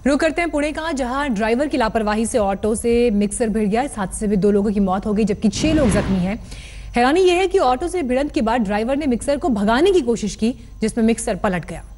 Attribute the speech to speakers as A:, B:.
A: रुक करते हैं पुणे का, जहां ड्राइवर की लापरवाही से ऑटो से मिक्सर भिड़ गया। इस हादसे में 2 लोगों की मौत हो गई जबकि 6 लोग जख्मी हैं। हैरानी यह है कि ऑटो से भिड़ंत के बाद ड्राइवर ने मिक्सर को भगाने की कोशिश की जिसमें मिक्सर पलट गया।